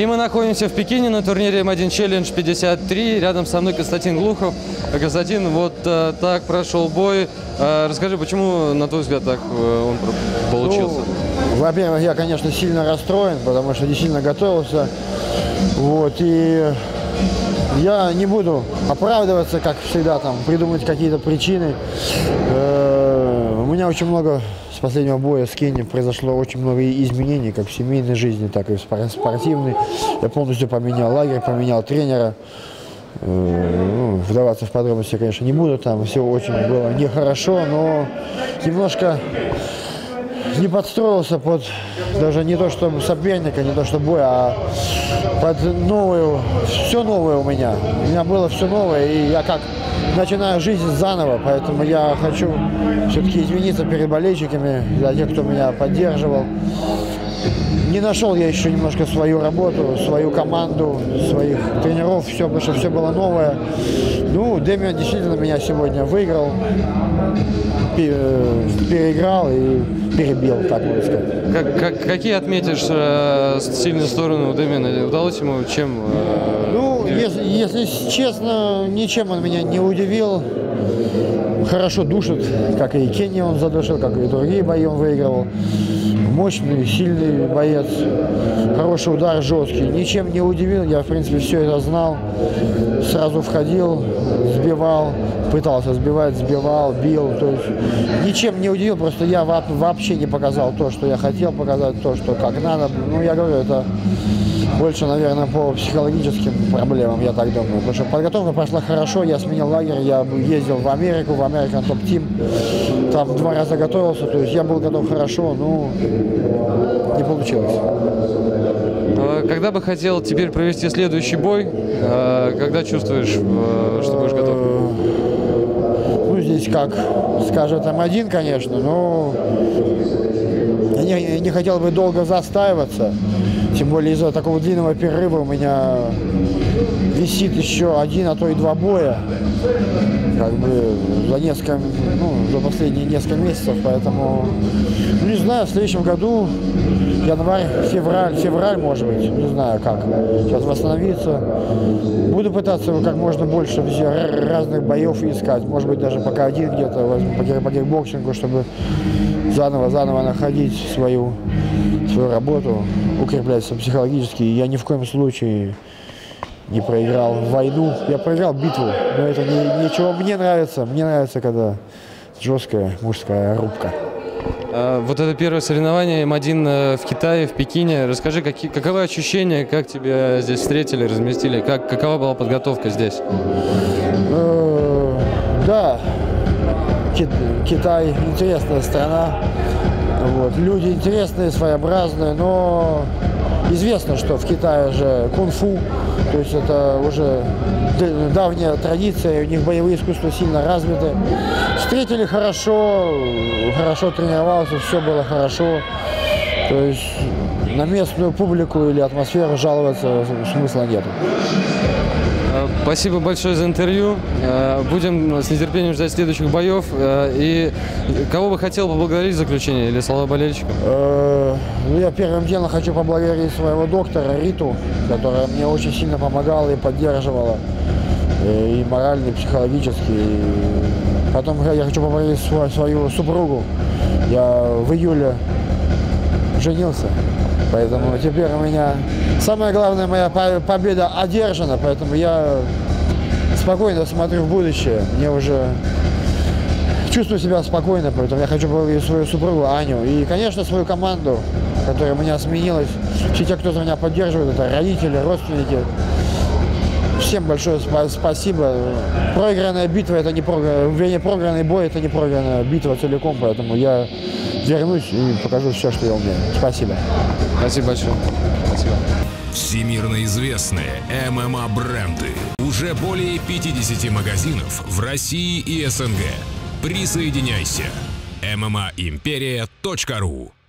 И мы находимся в Пекине на турнире М1 Challenge 53. Рядом со мной Константин Глухов. Константин, вот так прошел бой. Расскажи, почему, на твой взгляд, так он получился? Ну, во-первых, я, конечно, сильно расстроен, потому что действительно готовился. Вот, и я не буду оправдываться, как всегда, там, придумать какие-то причины. У меня очень много с последнего боя с Кенни произошло очень много изменений, как в семейной жизни, так и в спортивной. Я полностью поменял лагерь, поменял тренера. Вдаваться в подробности, конечно, не буду, там все очень было нехорошо, но немножко не подстроился под даже не то что соперника, не то что бой, а под новую, все новое у меня. У меня было все новое, и я как начинаю жизнь заново, поэтому я хочу все-таки извиниться перед болельщиками, за тех, кто меня поддерживал. Не нашел я еще немножко свою работу, свою команду, своих тренеров, все, потому что все было новое. Ну, Дэмиан действительно меня сегодня выиграл, переиграл и перебил, так можно сказать. Какие отметишь сильные стороны у Дэмиана? Удалось ему чем? Ну, если честно, ничем он меня не удивил. Хорошо душит, как и Кенни он задушил, как и другие бои он выигрывал. Мощный, сильный боец, хороший удар, жесткий. Ничем не удивил, я, в принципе, все это знал. Сразу входил, сбивал, пытался сбивать, сбивал, бил. То есть ничем не удивил, просто я вообще не показал то, что я хотел показать, то, что как надо. Ну, я говорю, это больше, наверное, по психологическим проблемам, я так думаю. Потому что подготовка прошла хорошо, я сменил лагерь, я ездил в Америку, в American Top Team. Там 2 раза готовился, то есть я был готов хорошо, но не получилось. Когда бы хотел теперь провести следующий бой? Когда чувствуешь, что будешь готов? Ну, здесь как скажет М1, конечно, но я не хотел бы долго застаиваться. Тем более из-за такого длинного перерыва у меня висит еще 1, а то и 2 боя. Как бы за последние несколько месяцев, поэтому, не знаю, в следующем году, январь, февраль, может быть, не знаю как, сейчас восстановиться. Буду пытаться как можно больше разных боев искать, может быть, даже пока один где-то возьму по кикбоксингу, чтобы заново находить свою работу, укрепляться психологически. Я ни в коем случае не проиграл войну. Я проиграл битву, но это ничего. Мне нравится, когда жесткая мужская рубка. Вот это первое соревнование М1 в Китае, в Пекине. Расскажи, каковы ощущения, как тебя здесь встретили, разместили, какова была подготовка здесь? Да, Китай интересная страна. Вот. Люди интересные, своеобразные, но известно, что в Китае же кунг-фу, то есть это уже давняя традиция, у них боевые искусства сильно развиты. Встретили хорошо тренировался, все было хорошо. То есть на местную публику или атмосферу жаловаться смысла нет. Спасибо большое за интервью. Будем с нетерпением ждать следующих боев. И кого бы хотел поблагодарить в заключение или слова болельщикам? Я первым делом хочу поблагодарить своего доктора Риту, которая мне очень сильно помогала и поддерживала. И морально, и психологически. Потом я хочу поблагодарить свою супругу. Я в июле женился. Поэтому теперь у меня самое главное, моя победа одержана, поэтому я спокойно смотрю в будущее. Мне уже чувствую себя спокойно, поэтому я хочу поблагодарить свою супругу Аню и, конечно, свою команду, которая меня сменилась. Все те, кто за меня поддерживает, это родители, родственники. Всем большое спасибо. Проигранная битва, это не проигранный бой, это не проигранная битва целиком, поэтому я вернусь и покажу все, что я умею. Спасибо. Спасибо большое. Спасибо. Всемирно известные ММА-бренды. Уже более 50 магазинов в России и СНГ. Присоединяйся. mmaimperia.ru